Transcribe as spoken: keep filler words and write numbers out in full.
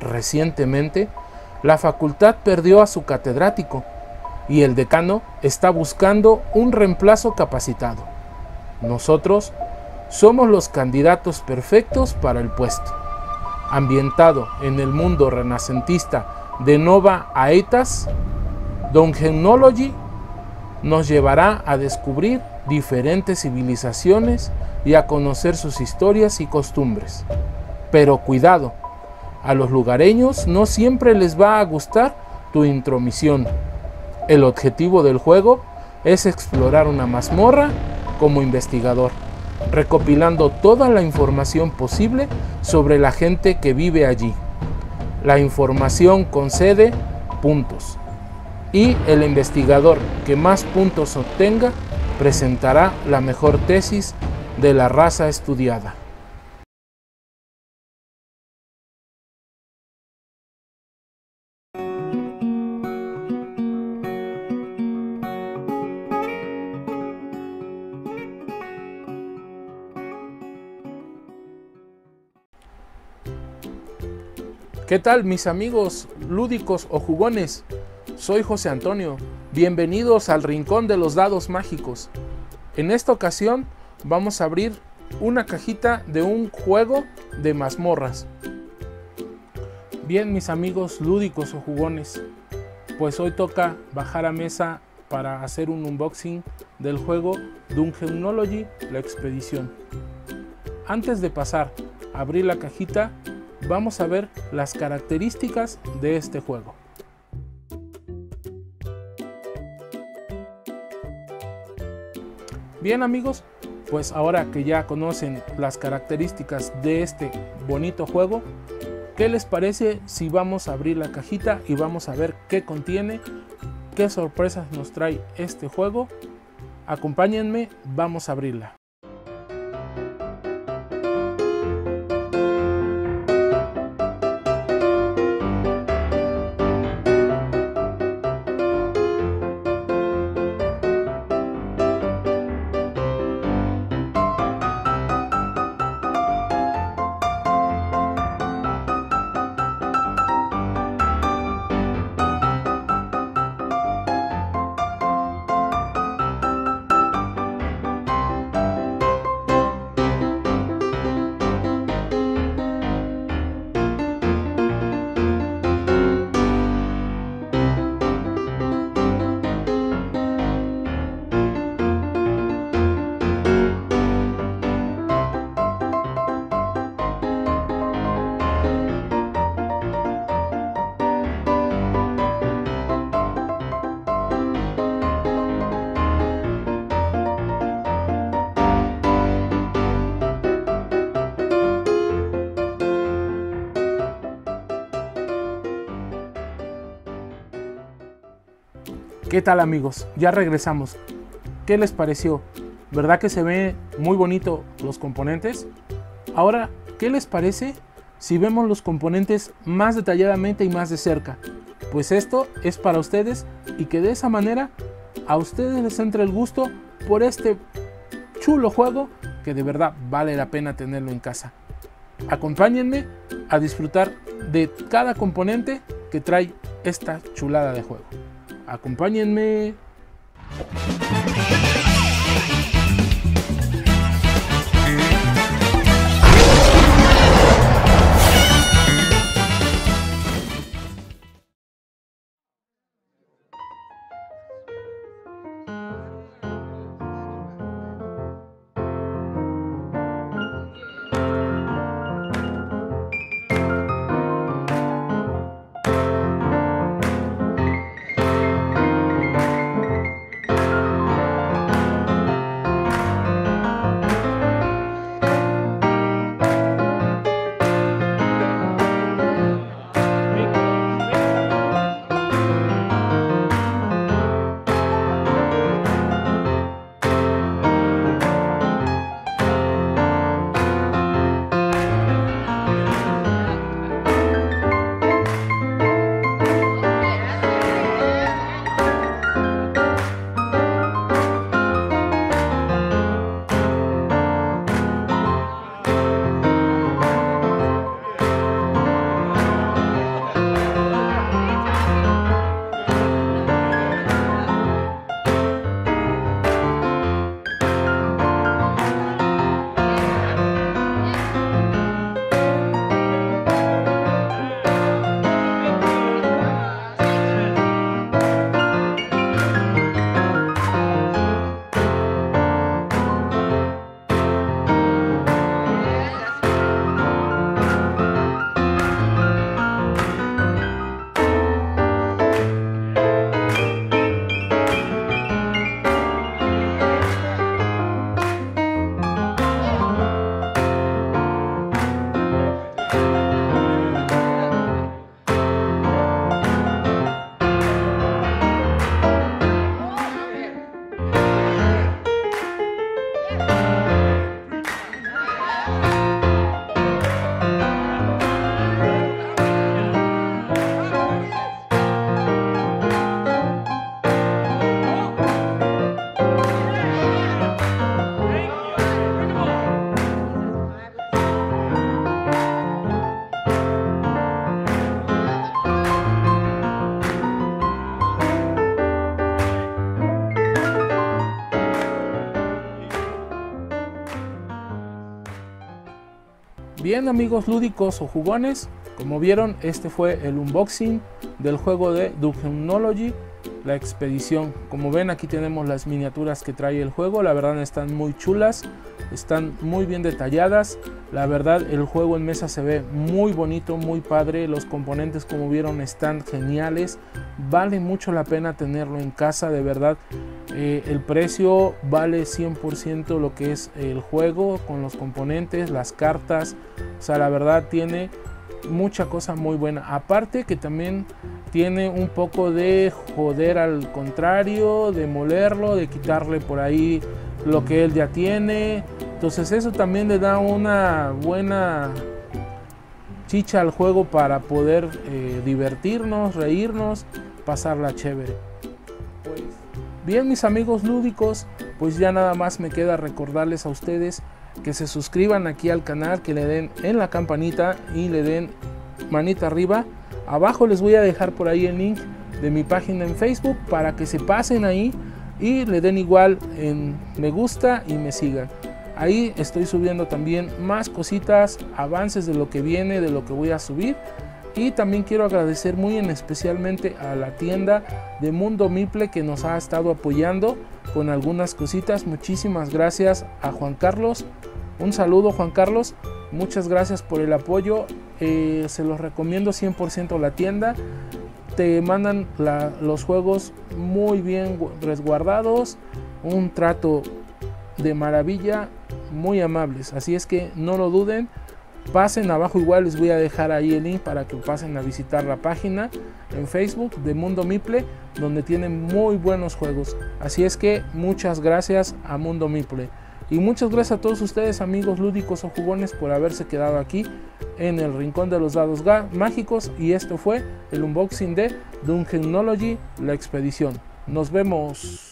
recientemente, la facultad perdió a su catedrático y el decano está buscando un reemplazo capacitado. Nosotros somos los candidatos perfectos para el puesto. Ambientado en el mundo renacentista de Nova Aetas, Dungeonology nos llevará a descubrir diferentes civilizaciones y a conocer sus historias y costumbres. Pero cuidado, a los lugareños no siempre les va a gustar tu intromisión. El objetivo del juego es explorar una mazmorra como investigador, recopilando toda la información posible sobre la gente que vive allí. La información concede puntos, y el investigador que más puntos obtenga presentará la mejor tesis de la raza estudiada. ¿Qué tal, mis amigos lúdicos o jugones? Soy José Antonio. Bienvenidos al Rincón de los Dados Mágicos. En esta ocasión vamos a abrir una cajita de un juego de mazmorras. Bien, mis amigos lúdicos o jugones, pues hoy toca bajar a mesa para hacer un unboxing del juego Dungeonology, la expedición. Antes de pasar a abrir la cajita, vamos a ver las características de este juego. Bien, amigos, pues ahora que ya conocen las características de este bonito juego, ¿qué les parece si vamos a abrir la cajita y vamos a ver qué contiene, qué sorpresas nos trae este juego? Acompáñenme, vamos a abrirla. ¿Qué tal, amigos? Ya regresamos. ¿Qué les pareció? ¿Verdad que se ve muy bonito los componentes? Ahora, ¿qué les parece si vemos los componentes más detalladamente y más de cerca? Pues esto es para ustedes y que de esa manera a ustedes les entre el gusto por este chulo juego que de verdad vale la pena tenerlo en casa. Acompáñenme a disfrutar de cada componente que trae esta chulada de juego. Acompáñenme. Bien, amigos lúdicos o jugones, como vieron, este fue el unboxing del juego de Dungeonology, la expedición. Como ven, aquí tenemos las miniaturas que trae el juego. La verdad están muy chulas, están muy bien detalladas. La verdad el juego en mesa se ve muy bonito, muy padre. Los componentes, como vieron, están geniales. Vale mucho la pena tenerlo en casa, de verdad. Eh, el precio vale cien por ciento lo que es el juego, con los componentes, las cartas. O sea, la verdad tiene mucha cosa muy buena. Aparte que también tiene un poco de joder al contrario, de molerlo, de quitarle por ahí lo que él ya tiene. Entonces eso también le da una buena chicha al juego para poder eh, divertirnos, reírnos, pasarla chévere. Pues, bien, mis amigos lúdicos, pues ya nada más me queda recordarles a ustedes que se suscriban aquí al canal, que le den en la campanita y le den manita arriba. Abajo les voy a dejar por ahí el link de mi página en Facebook para que se pasen ahí y le den igual en me gusta y me sigan. Ahí estoy subiendo también más cositas, avances de lo que viene, de lo que voy a subir. Y también quiero agradecer muy en especialmente a la tienda de Mundo Meeple, que nos ha estado apoyando con algunas cositas. Muchísimas gracias a Juan Carlos. Un saludo, Juan Carlos. Muchas gracias por el apoyo. Eh, se los recomiendo cien por ciento la tienda. Te mandan la, los juegos muy bien resguardados. Un trato de maravilla, muy amables. Así es que no lo duden. Pasen abajo, igual les voy a dejar ahí el link para que pasen a visitar la página en Facebook de Mundo Meeple, donde tienen muy buenos juegos. Así es que muchas gracias a Mundo Meeple. Y muchas gracias a todos ustedes, amigos lúdicos o jugones, por haberse quedado aquí en el rincón de los dados mágicos. Y esto fue el unboxing de Dungeonology, la expedición. Nos vemos.